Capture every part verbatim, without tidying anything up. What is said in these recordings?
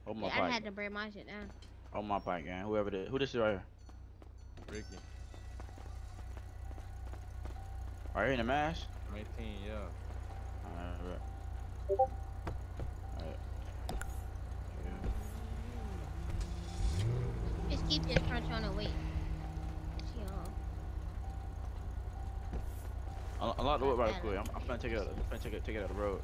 Hold my Yeah, I bike. had to break my shit down. Hold my bike, gang. Whoever this, who this is right here? Ricky. Right here in the mask. nineteen, yeah. Alright, right. Alright. Yeah. Just keep this crunch on and wait. She on. Un- Unlock the whip Got right that quick. I'm, up. I'm finna take it out. I'm finna take it take it out the road.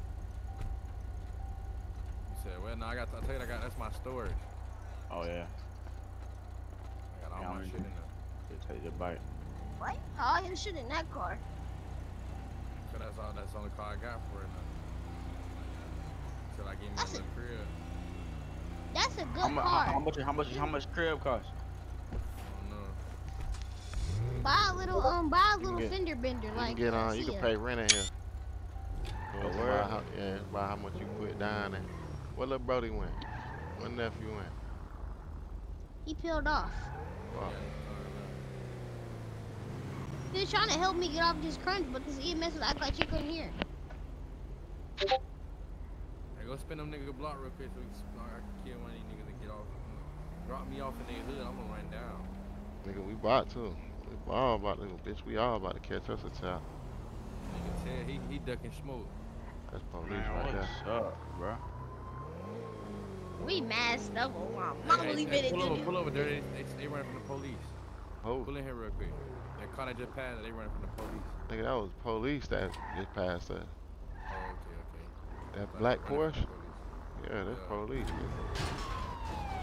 He said, well, no, I got, I tell you, I got, that's my storage. Oh yeah. I got all Yeah, my I'm shit in there. gonna take the bike. What? All his shit in that car. So that's all, that's the only car I got for it now. Till I get me a That's a- little crib. That's a How, good mu- how, car. how much? How much? How much crib cost? I don't know. Buy a little um, buy a You can little get- fender bender You like can get uh, on. You can Sia. pay rent in here. Yeah, Oh, it's word? about how, yeah, it's about how much you put down and what little Brody went. What nephew went. He peeled off. Wow. Yeah, He was trying to help me get off this crunch, but this E M S was acting like she couldn't hear. hey, go spin them nigga block real quick so we can, I can kill one of these niggas and get off. Drop me off in their hood, I'm gonna run down. Nigga, we bought to. We all about to, bitch. We all about to catch us a child. Nigga tell he, he ducking smoke. That's police Man, right there. what's up, bro? We masked up. Oh, my Hey, mama hey, leave hey, it pull over, in pull over, there. They, they, they running from the police. Oh, Pull in here real quick. That car that just passed, they running from the police. nigga, that was police that just passed us. Oh, okay, okay. That But black they running Porsche? from the police. Yeah, that's Yeah. police. Nigga.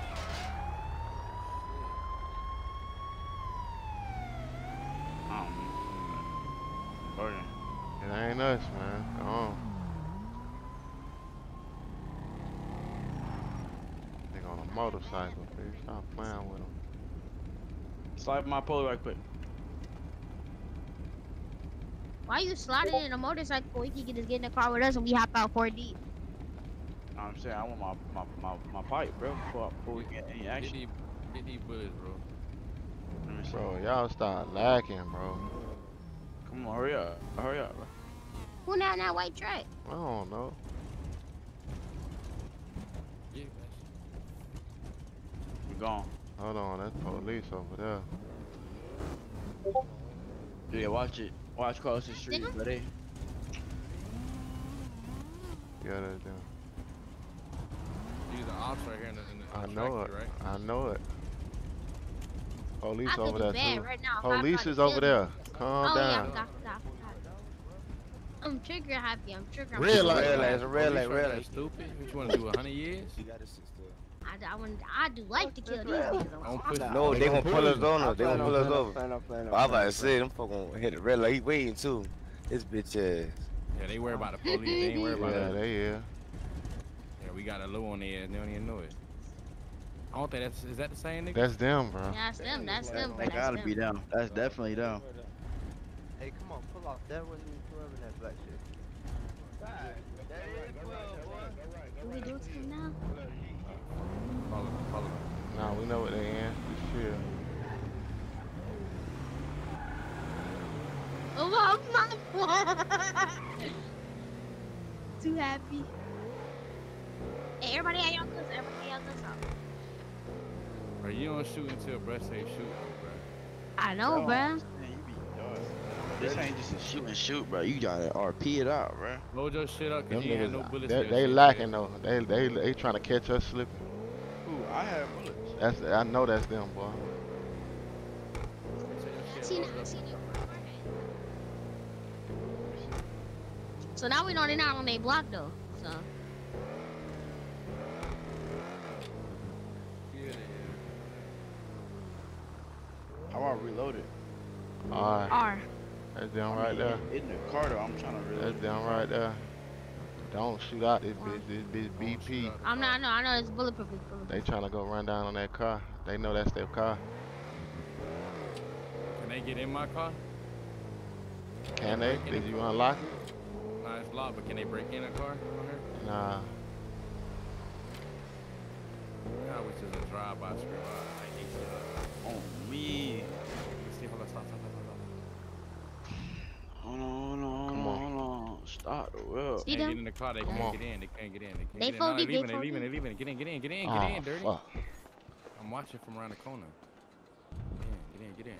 Um, okay. It ain't us, man. Come on. Nigga on a motorcycle, bitch. Stop playing with him. Slide my pole right quick. Why you sliding in a motorcycle? We can just get in the car with us and we hop out four deep. Know what I'm saying? I want my my my, my pipe, bro, before, before we get any Get action. these, get these bullets, bro. Let me see. Bro, y'all start lacking, bro. Come on, hurry up, hurry up, bro. Who now in that white truck? I don't know. Yeah, We gone. Hold on, that's police over there. Yeah, watch it. Watch cross the street, Nigga. buddy. Yeah, that's them. these are ops right here in the, in the, I in the know it. tractor, right? I know it. Police I could over do there bad too. right now. Police Hot is dog over killed there. me. Calm Oh yeah, I down. forgot, forgot, forgot. I'm trigger happy. I'm trigger. Red I'm light. trigger. Red light, it's a red Police light, right red there, light. Stupid. What you want to do? A hundred years? You got a sister. I, I, want, I do like to kill these niggas. Don't push. No, they gonna pull us on us. They gonna pull us over. Plan on, plan on, I was about plan to say, them fuck gonna hit the red light. He waiting too. This bitch ass. Yeah, they worry about the police. They ain't worry about Yeah, us. they here. Yeah, we got a low on their ass. They don't even know it. I don't think that's. Is that the same nigga? That's them, bro. Yeah, that's them. That's them, bro. That That's gotta be them. them. That's definitely them. Hey, come on, pull off. That wasn't even twelve in that black shit. What we do to them now? Follow them, follow them. Nah, we know what they in. Just chill. Oh my Too happy. Hey, everybody have your guns. Everybody have guns out. Bro, you don't shoot until bruh say shoot, bro. I know, Yo, bruh. man, you be dog. This ain't just a shoot and shoot, bro. You gotta R P it out, bro. Load your shit up, Them cause you ain't had no niggas, bullets. they, in your they shit, lacking man. though. They they they trying to catch us slipping. Ooh, I have bullets. That's I know that's them, boy. I seen it. I seen it. So now we know they're not on their block though. So Yeah, they is. How I reload it? Alright, R. that's them I right mean, there. In the car though, I'm trying to reload That's it. them right there. Don't shoot out this bitch. This bitch Don't B P. shoot out the I'm not. I car. know. I know it's bulletproof. It's bulletproof. They trying to go run down on that car. They know that's their car. Can they get in my car? Can they? Did you unlock it? Nah, it's locked, but can they break in a car on here? Nah. I wish it was a drive-by screw. I hate shit. On me. Let's see, hold on, stop, stop, stop, stop, stop. Hold on, hold on, Come hold on. on, hold on. Stop. Start the world. See Can't get them? in the car. They Come can't on. get in. They can't get in. They can't They get in. No, fold they it, they leaving. They fold leaving. They it. leaving. Get in. Get in. Get in. Get Oh, in. Dirty. fuck. I'm watching from around the corner. Get in. Get in. Get in.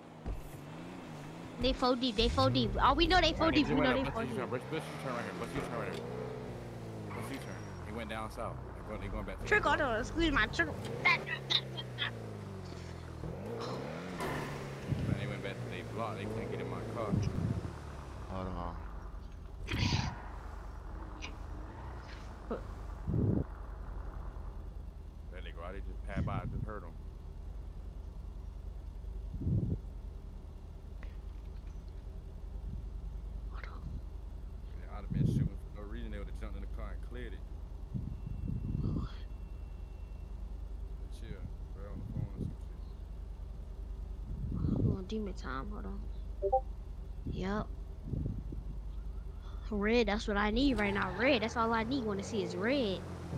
They four deep. They four deep. All we know they four Right, deep. he We went know up. they Bus four U-turn. deep. Bus bus U-turn right here. Bus U-turn right here. Bus U-turn. He went down south. They go- They going back. to the Trick, I north. don't squeeze my trick. Man, they went back to their block. They couldn't get in my car. Hold on. There they go. They just passed by. I just heard them. I'd have been shooting for no reason. They would have jumped in the car and cleared it. But chill. They're on the phone or some shit. Hold on, demon time. Hold on. Yup. Red, that's what I need right now. Red, that's all I need. Want to see is red.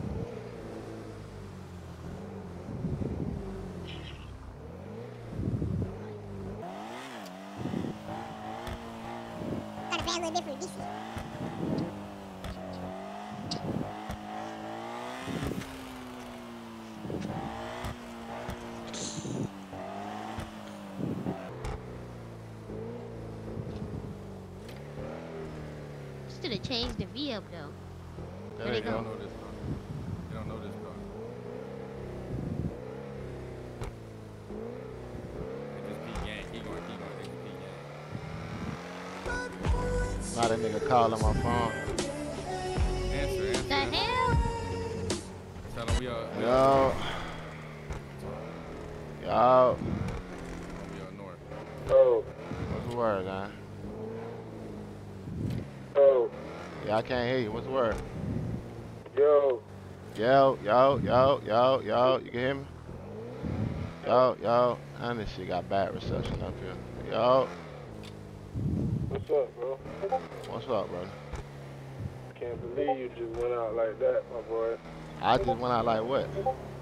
Got a bad little different D C. Should have changed the V up though. There Where'd they it They go? don't know this car. They don't know this car. They just P gang. Keep going. Keep going. They just P gang. Now that nigga calling my phone. Answer. Answer. The hell? Tell them we are. We are, Yo. Yo. we are north. Oh, What's the word, man? oh, Yeah, I can't hear you. What's the word? yo, Yo, yo, yo, yo, yo. You can hear me? Yo, yo. And this shit got bad reception up here. Yo. what's up, bro? What's up, brother? Can't believe you just went out like that, my boy. I just went out like what?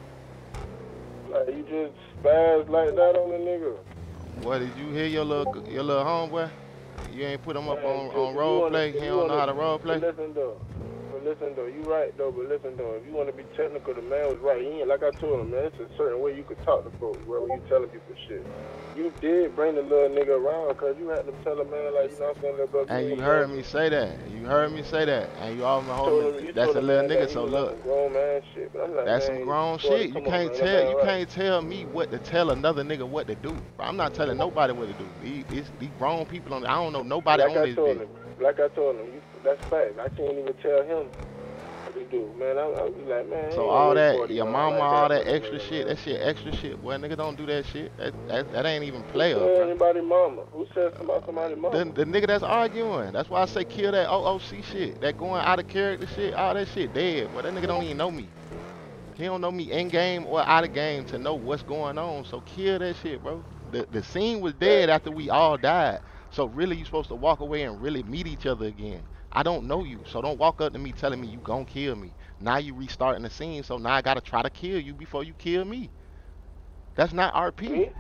Like, you just spazzed like that on the nigga. What, did you hear your little your little homeboy? You ain't put him up Man, on, if on you role wanna- play? if He you don't know wanna- how to role but play? Listen though, but listen though, you right though, but listen though, if you want to be technical, the man was right. He ain't, like I told him, man, it's a certain way you could talk to folks, bro, when you telling people shit. You did bring the little nigga around, because you had to tell a man, like, you know what I'm saying, little brother. And you heard me say that. You heard me say that. And you all my told him- homie. you That's told a him, little man, that nigga, he so was on look. some grown man shit, but I'm like, That's man, some grown shorty, shit. You come on, can't man, tell that you man can't tell me what to tell another nigga what to do. I'm not telling nobody what to do. These, these, these grown people on I don't know nobody like on I this told bitch. him, like I told him, you, that's fact. I can't even tell him what to do, man. I, I be like, man. So ain't all no that, forty, your man, mama, like all that for the extra nigga, shit, man. that shit extra shit. Boy, nigga don't do that shit. That that, that ain't even Who player, said bro. anybody mama? Who said somebody somebody mama? The, the nigga that's arguing. That's why I say kill that O O C shit. That going out of character shit. All that shit dead. Well, that nigga don't even know me. He don't know me in game or out of game to know what's going on. So kill that shit, bro. The the scene was dead after we all died. So really, you supposed to walk away and really meet each other again. I don't know you, so don't walk up to me telling me you gon' kill me. Now you restarting the scene, so now I gotta try to kill you before you kill me. That's not R P. Me?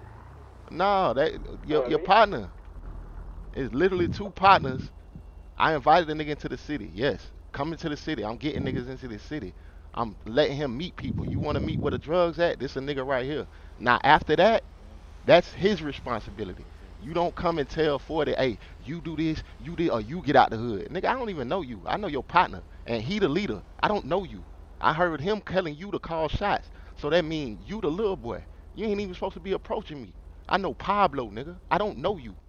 No, that your Oh, your me? partner is literally two partners. I invited the nigga into the city. Yes, coming to the city. I'm getting niggas into the city. I'm letting him meet people. You want to meet where the drugs at? This a nigga right here. Now after that, that's his responsibility. You don't come and tell forty, hey, you do this, you did, or you get out the hood. Nigga, I don't even know you. I know your partner, and he the leader. I don't know you. I heard him telling you to call shots. So that means you the little boy. You ain't even supposed to be approaching me. I know Pablo, nigga. I don't know you.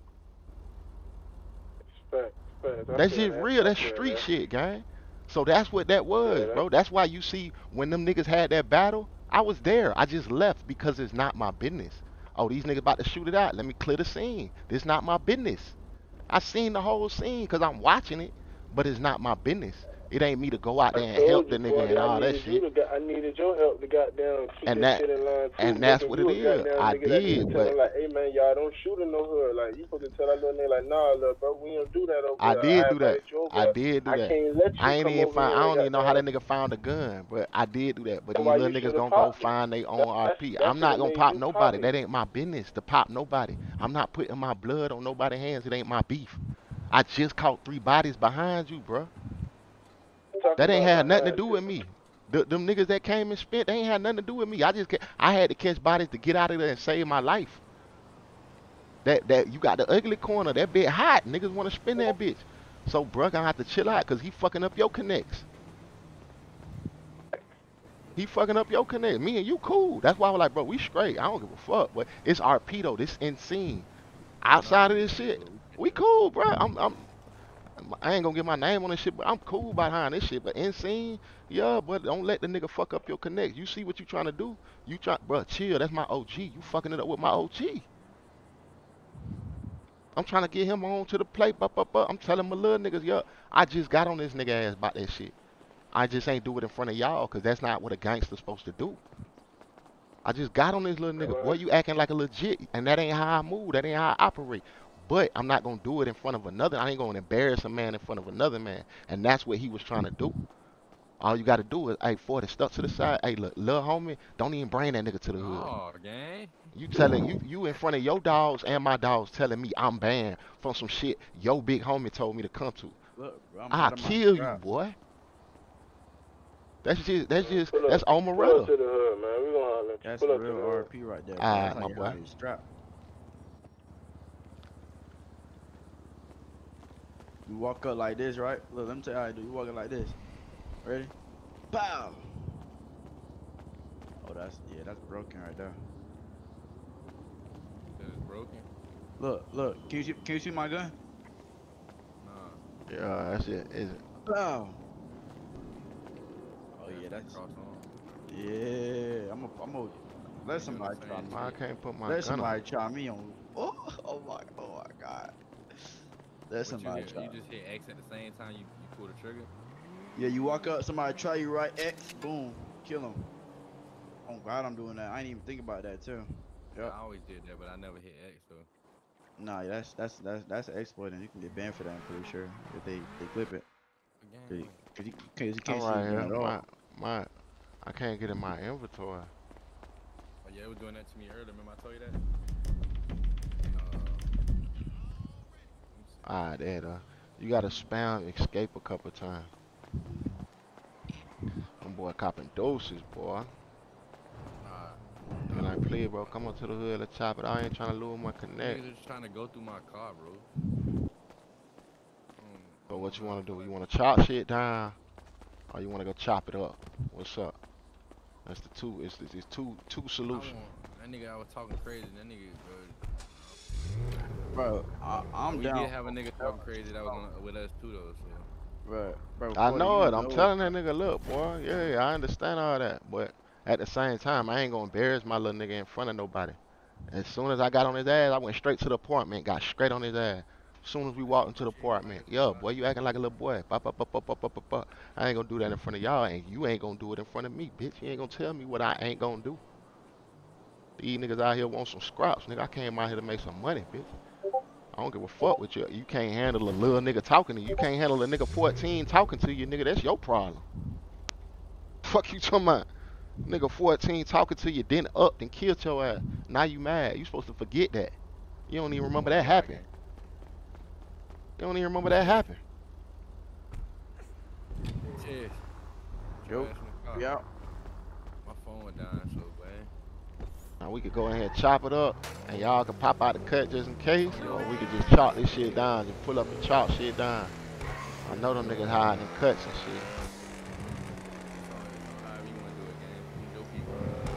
Fact, fact. I That feel shit that. real. I That's feel street that. shit, gang. So that's what that was, that- bro. That's why you see when them niggas had that battle, I was there. I just left because it's not my business. Oh, these niggas about to shoot it out. Let me clear the scene. This not my business. I seen the whole scene because I'm watching it, but it's not my business. It ain't me to go out there I and told help you, the nigga forty, and I all that needed you shit. to got- I needed your help to goddamn keep And this that- shit in line too. and that's nigga. what You it a is. goddamn I nigga that need to did, tell but- him, like, hey man, y'all don't shoot in no hood. Like, you supposed to tell that little nigga like, nah, little bro, we don't do that over I there. did do that. invited you over I there. did do I that. can't let you I ain't come even over find. here I and don't even know how that goddamn- nigga found a gun, but I did do that. But That's these why little you niggas shoulda gonna go popped me. find their own That- R P. that's- I'm that not shoulda gonna made pop you nobody. pop That me. ain't my business to pop nobody. I'm not putting my blood on nobody's hands. It ain't my beef. I just caught three bodies behind you, bruh. Talk That ain't about had nothing to behind do you. with me. The, them niggas that came and spent, they ain't had nothing to do with me. I just, ca- I had to catch bodies to get out of there and save my life. That, that you got the ugly corner, that bit hot. Niggas want to spin that bitch. So, bruh, gonna have to chill out, cause he fucking up your connects. He fucking up your connect. Me and you cool. That's why I was like, bro, we straight. I don't give a fuck. But it's R P though. This insane. Outside of this shit, we cool, bro. I'm, I'm, I ain't gonna get my name on this shit, but I'm cool behind this shit. But insane, yeah, but don't let the nigga fuck up your connect. You see what you trying to do? You try, bro, chill. That's my O G. You fucking it up with my O G. I'm trying to get him on to the plate. Bup, bup, bup. I'm telling my little niggas, yo, I just got on this nigga ass about that shit. I just ain't do it in front of y'all, cause that's not what a gangster's supposed to do. I just got on this little nigga. Boy, you acting like a legit, and that ain't how I move. That ain't how I operate. But I'm not gonna do it in front of another. I ain't gonna embarrass a man in front of another man, and that's what he was trying to do. All you gotta do is, hey, forty, stuck to the side. Hey, look, little homie, don't even bring that nigga to the hood. Oh, gang. You telling you you in front of your dogs and my dogs telling me I'm banned from some shit your big homie told me to come to. Look, bro, I'm I'll out of my kill you, strap. boy. That's just that's just Pull up- that's Pull up Omaretta. to the hood, man. We gonna holler. at you. That's Pull a up to the real hood. R P right there. Bro. Alright, That's how my you boy. hide your strap. You walk up like this, right? Look, let me tell you how you do. You walk up like this. Ready? Pow! Oh, that's, yeah, that's broken right there. That is broken. Look, look. Can you see, can you see my gun? Nah. Yeah, that's it. Is it? Pow! Oh, yeah, that's, cross on. yeah. I'm a, I'm a, let somebody try me. I can't put my Let gun somebody on. try me on. Oh, oh my, oh my God. Let What somebody you, hit, try. you just hit X at the same time you, you pull the trigger. Yeah, you walk up, somebody try you right, X, boom, kill him. Oh God, I'm doing that. I didn't even think about that too. Yep. I always did that, but I never hit X though. Nah, that's that's that's that's an exploit, and you can get banned for that. I'm pretty sure if they they clip it. Again, Cause you, cause you I'm can't see right it here. at all. My my I can't get in my inventory. oh yeah, it was doing that to me earlier. Remember I told you that? Uh, Ah, there. Uh, you gotta spam escape a couple times. Them boy copping doses, boy. nah. And I play, bro. Come up to the hood, let's chop it. I ain't trying to lose my connect. Niggas just trying to go through my car, bro. Um, So what you want to do? You want to chop shit down, or you want to go chop it up? What's up? That's the two. It's, it's, it's two two I solutions. want, that nigga I was talking crazy. That nigga, bro. Bro, I, I'm we down. did have a nigga talking crazy that was on, with us too though. So Bro, bro, I Forty, know you it. I'm know telling that nigga, look, boy. Yeah, yeah, I understand all that, but at the same time, I ain't gonna embarrass my little nigga in front of nobody. As soon as I got on his ass, I went straight to the apartment, got straight on his ass. As soon as we walked into the apartment, yo, boy, you acting like a little boy. Bop, bop, bop, bop, bop, bop, bop, bop. I ain't gonna do that in front of y'all, and you ain't gonna do it in front of me, bitch. You ain't gonna tell me what I ain't gonna do. These niggas out here want some scraps, nigga. I came out here to make some money, bitch. I don't give a fuck with you. You can't handle a little nigga talking to you. You can't handle a nigga fourteen talking to you, nigga. That's your problem. Fuck you talking about? Nigga fourteen talking to you, then up, then killed your ass. Now you mad. You supposed to forget that. You don't even remember that happened. You don't even remember that happened. yeah. Yo, we out. My phone went down, so man. Now we could go ahead and chop it up, and y'all can pop out the cut just in case, or we could just chop this shit down, just pull up and chop shit down. I know them niggas hiding in cuts and shit. However you wanna do it, gang. You know people.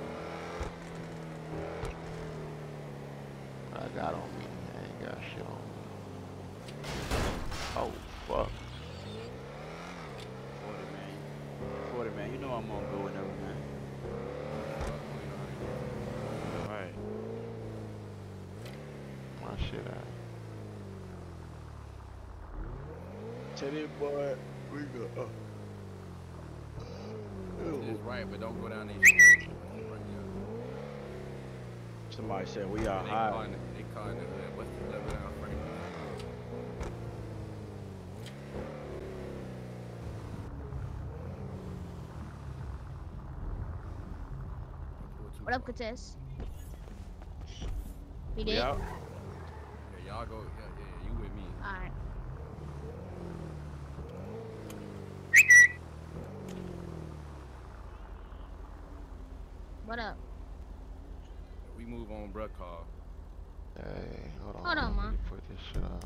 I got on me. I ain't got shit on me. Oh, fuck. Forty, man. Forty, man. You know I'm gonna go whenever, man. Alright. My shit out. Tell that boy we go. Uh. It's right, but don't go down these streets. Right, yeah. Somebody said we are They high. calling it, they calling it, uh, what's the level down, Frank? What up, Cortez? You We did? out. Yeah, y'all go, yeah, yeah, you with me. Alright. What up? We move on, bruh, call. Hey, hold on. Hold on, let Ma. me Put this shit up.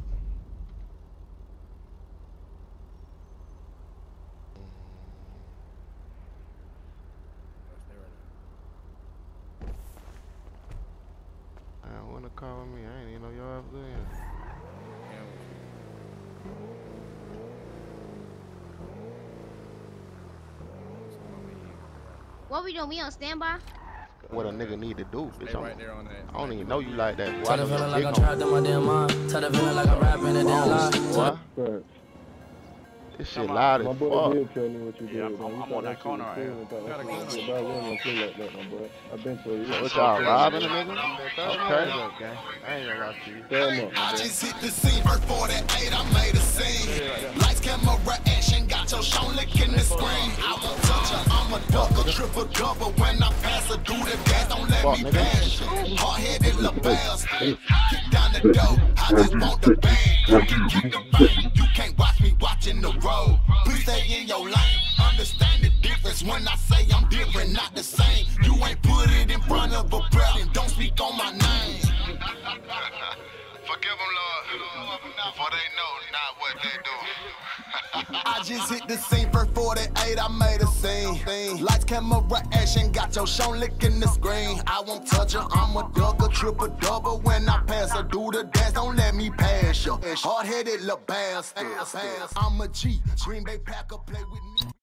I wanna call me. I ain't even know y'all was there. What we doing? We on standby? What a nigga need to do, bitch. Stay I'm- right there on that. I don't even know you like that, boy. Tell I the know feeling you like I'm big on trapped in my damn mind. Tell the feeling like I'm rapping a damn lie. boy. But This shit loud as my boy fuck. did tell me what you did. Yeah, I'm- man. You I'm thought on that shit corner was right cool here. and thought Got that a shit was gun cool, on but I wouldn't play like that, my boy. I've been told you. So what y'all robbing a nigga? Okay. Okay. Up, gang. I ain't gonna lie to you. Damn up, my I boy. just hit the scene, verse forty-eight, I made a scene. Lights, camera, action, got your show licking the screen. I won't touch her, I'm a double, triple double. When I pass her, do the gas, don't let Fuck, me nigga. pass you. Hard-headed little bastard. Kick down the door, I just want the bang. You can keep the bang, you can't watch me watching the road. Please stay in your lane, understand the difference when I say I'm different, not the same. You ain't put it in front of a prayer and don't speak on my name. Forgive them, Lord, for they know not what they do. I just hit the scene for forty-eight, I made a scene. Lights, camera, action, got your show licking the screen. I won't touch her, I'm a double, triple double. When I pass her, do the dance, don't let me pass you. Hard-headed little bastard. I'm a G, Green Bay Packer, play with me.